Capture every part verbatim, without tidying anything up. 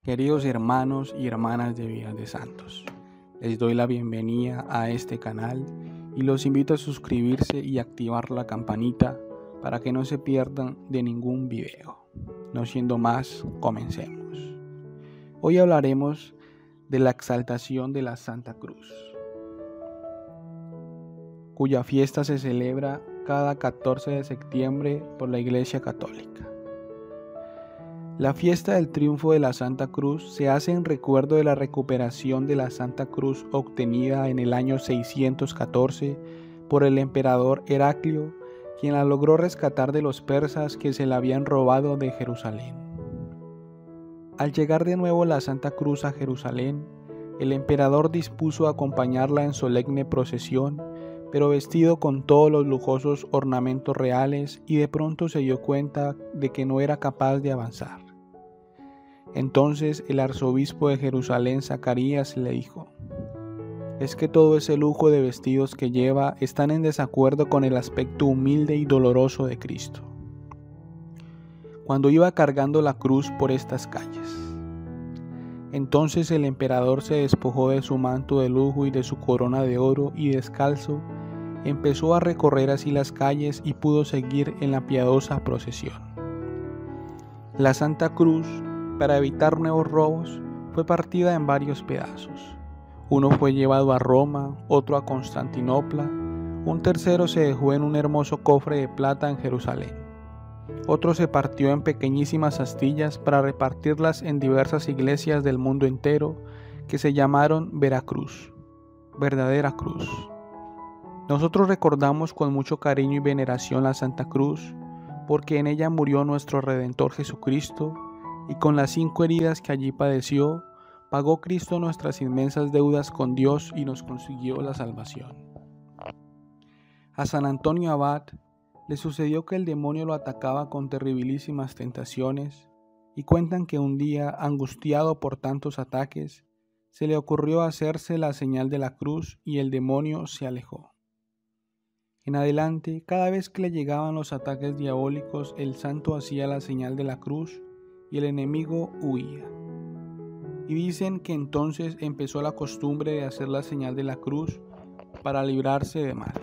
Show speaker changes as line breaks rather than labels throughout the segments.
Queridos hermanos y hermanas de Vida de Santos, les doy la bienvenida a este canal y los invito a suscribirse y activar la campanita para que no se pierdan de ningún video. No siendo más, comencemos. Hoy hablaremos de la exaltación de la Santa Cruz, cuya fiesta se celebra cada catorce de septiembre por la Iglesia Católica. La fiesta del triunfo de la Santa Cruz se hace en recuerdo de la recuperación de la Santa Cruz obtenida en el año seiscientos catorce por el emperador Heraclio, quien la logró rescatar de los persas que se la habían robado de Jerusalén. Al llegar de nuevo la Santa Cruz a Jerusalén, el emperador dispuso acompañarla en solemne procesión, pero vestido con todos los lujosos ornamentos reales, y de pronto se dio cuenta de que no era capaz de avanzar. Entonces el arzobispo de Jerusalén, Zacarías, le dijo: «Es que todo ese lujo de vestidos que lleva están en desacuerdo con el aspecto humilde y doloroso de Cristo». Cuando iba cargando la cruz por estas calles. Entonces el emperador se despojó de su manto de lujo y de su corona de oro, y descalzo empezó a recorrer así las calles y pudo seguir en la piadosa procesión. La Santa Cruz, para evitar nuevos robos, fue partida en varios pedazos. Uno fue llevado a Roma, otro a Constantinopla, un tercero se dejó en un hermoso cofre de plata en Jerusalén. Otro se partió en pequeñísimas astillas para repartirlas en diversas iglesias del mundo entero, que se llamaron Veracruz, verdadera cruz. Nosotros recordamos con mucho cariño y veneración la Santa Cruz, porque en ella murió nuestro Redentor Jesucristo, y con las cinco heridas que allí padeció, pagó Cristo nuestras inmensas deudas con Dios y nos consiguió la salvación. A San Antonio Abad le sucedió que el demonio lo atacaba con terribilísimas tentaciones, y cuentan que un día, angustiado por tantos ataques, se le ocurrió hacerse la señal de la cruz y el demonio se alejó. En adelante, cada vez que le llegaban los ataques diabólicos, el santo hacía la señal de la cruz y el enemigo huía. Y dicen que entonces empezó la costumbre de hacer la señal de la cruz para librarse de males.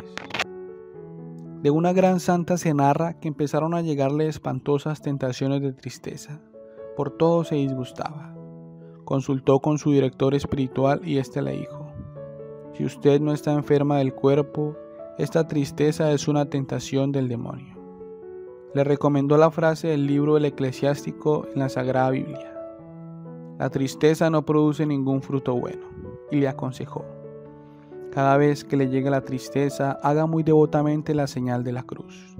De una gran santa se narra que empezaron a llegarle espantosas tentaciones de tristeza. Por todo se disgustaba. Consultó con su director espiritual y éste le dijo: «Si usted no está enferma del cuerpo, esta tristeza es una tentación del demonio». Le recomendó la frase del libro del Eclesiástico en la Sagrada Biblia: «La tristeza no produce ningún fruto bueno», y le aconsejó: «Cada vez que le llegue la tristeza, haga muy devotamente la señal de la cruz».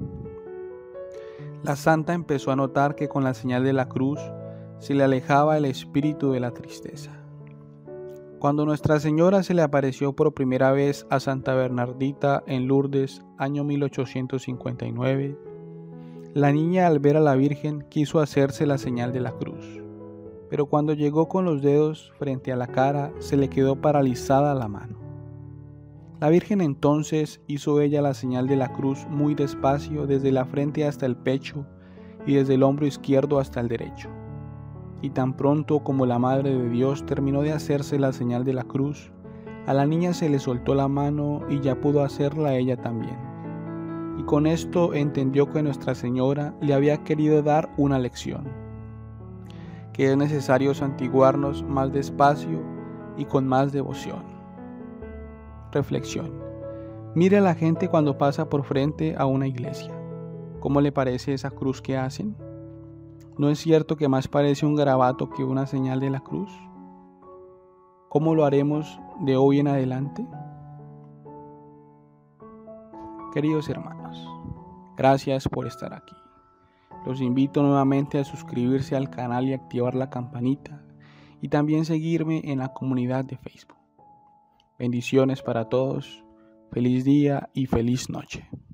La santa empezó a notar que con la señal de la cruz se le alejaba el espíritu de la tristeza. Cuando Nuestra Señora se le apareció por primera vez a Santa Bernardita en Lourdes, año mil ochocientos cincuenta y nueve, la niña, al ver a la Virgen, quiso hacerse la señal de la cruz, pero cuando llegó con los dedos frente a la cara, se le quedó paralizada la mano. La Virgen entonces hizo ella la señal de la cruz muy despacio, desde la frente hasta el pecho y desde el hombro izquierdo hasta el derecho. Y tan pronto como la Madre de Dios terminó de hacerse la señal de la cruz, a la niña se le soltó la mano y ya pudo hacerla ella también. Y con esto entendió que Nuestra Señora le había querido dar una lección, que es necesario santiguarnos más despacio y con más devoción. Reflexión. Mire a la gente cuando pasa por frente a una iglesia. ¿Cómo le parece esa cruz que hacen? ¿No es cierto que más parece un garabato que una señal de la cruz? ¿Cómo lo haremos de hoy en adelante? Queridos hermanos, gracias por estar aquí. Los invito nuevamente a suscribirse al canal y activar la campanita, y también seguirme en la comunidad de Facebook. Bendiciones para todos, feliz día y feliz noche.